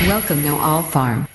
Welcome to All Farm.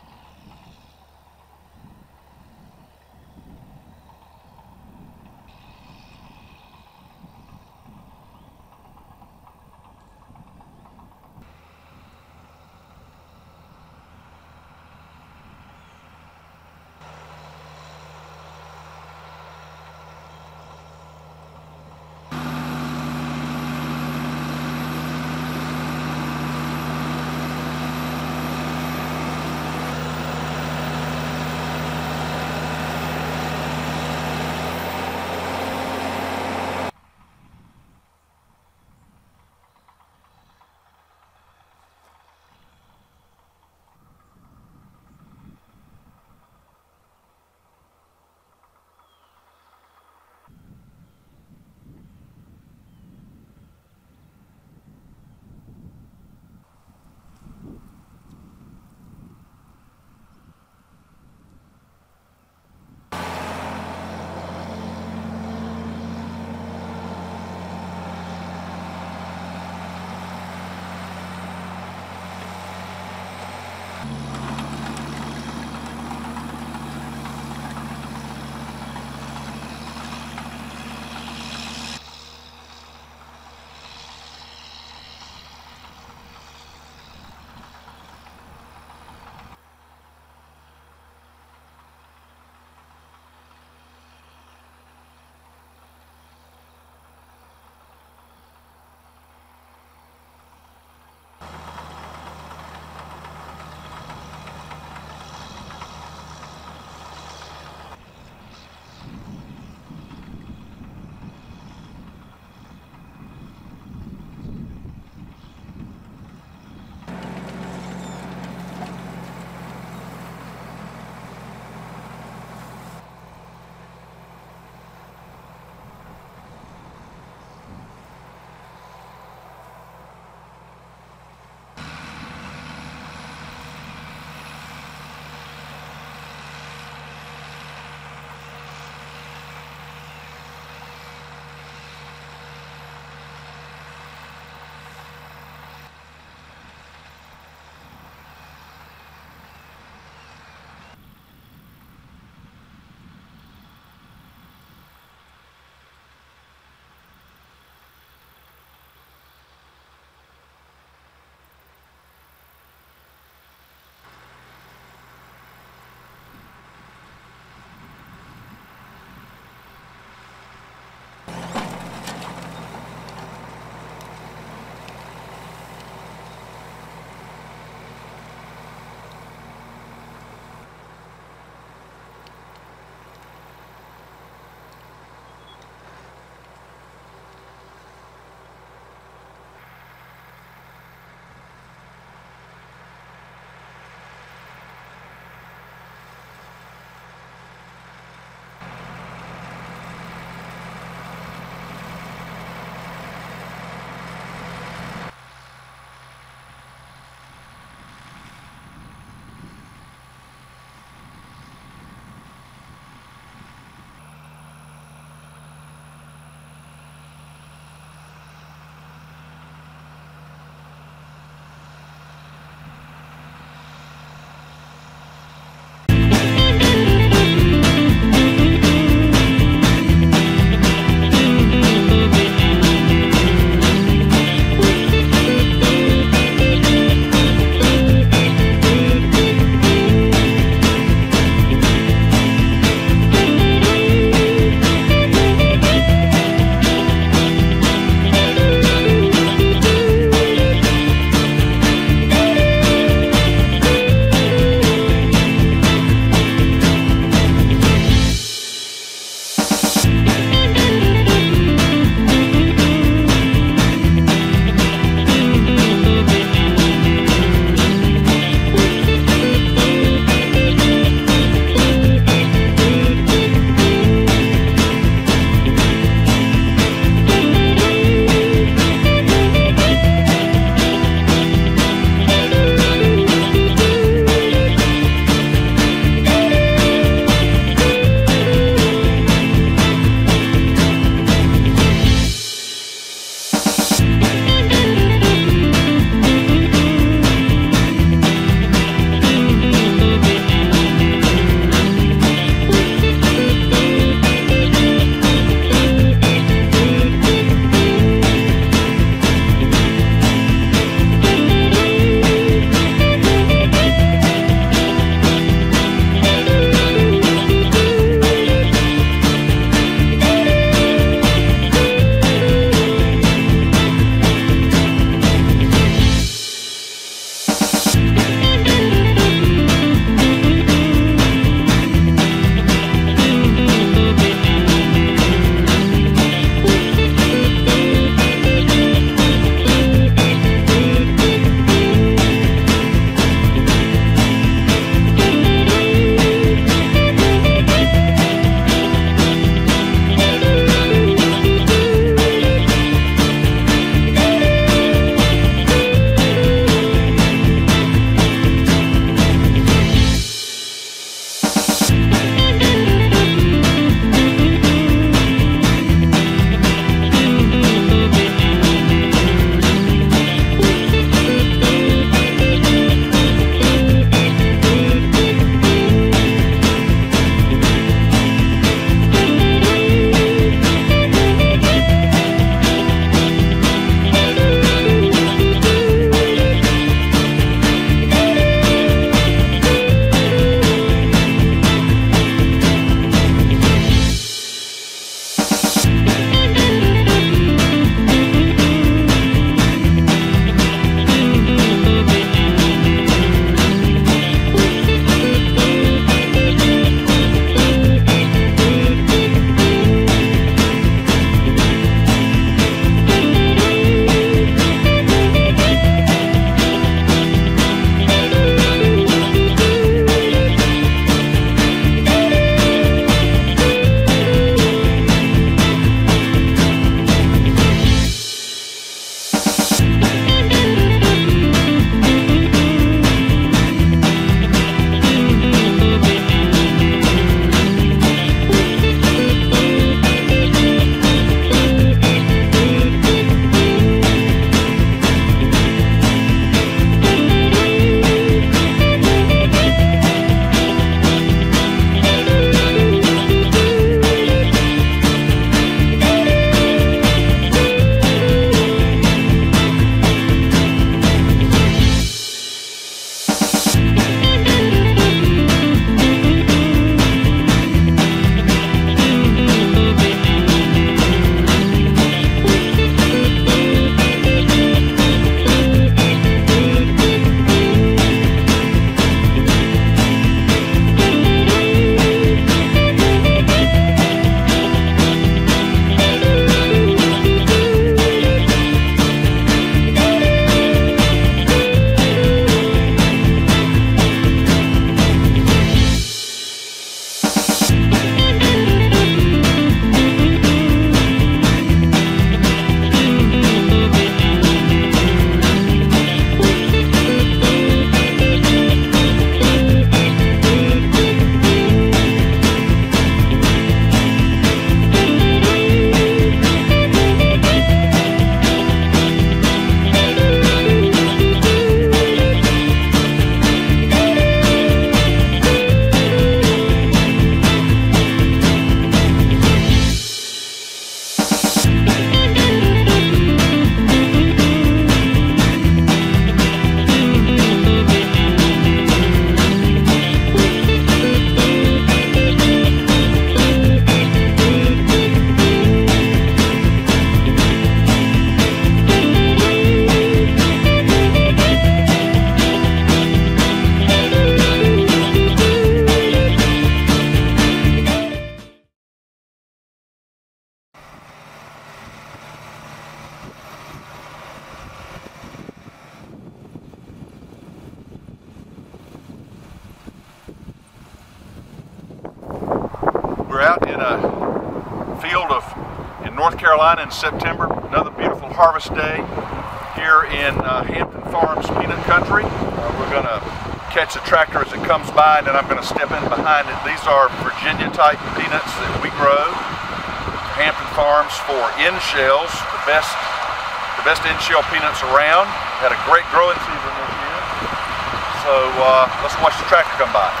We're out in a field in North Carolina in September. Another beautiful harvest day here in Hampton Farms peanut country. We're going to catch the tractor as it comes by, and then I'm going to step in behind it. These are Virginia type peanuts that we grow. Hampton Farms for in-shells, the best in-shell peanuts around. Had a great growing season this year. So let's watch the tractor come by.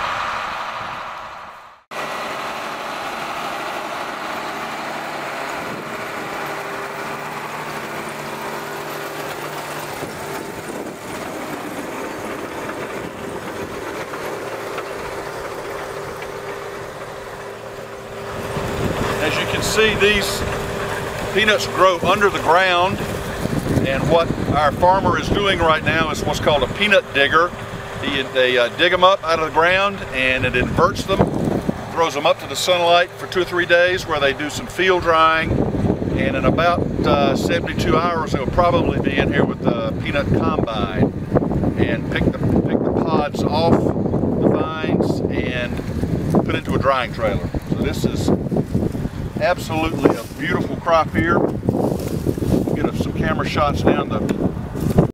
As you can see, these peanuts grow under the ground, and what our farmer is doing right now is what's called a peanut digger. They dig them up out of the ground, and it inverts them, throws them up to the sunlight for 2 or 3 days where they do some field drying, and in about 72 hours they'll probably be in here with the peanut combine and pick the pods off the vines and put into a drying trailer. So this is absolutely a beautiful crop here. We'll get some camera shots down the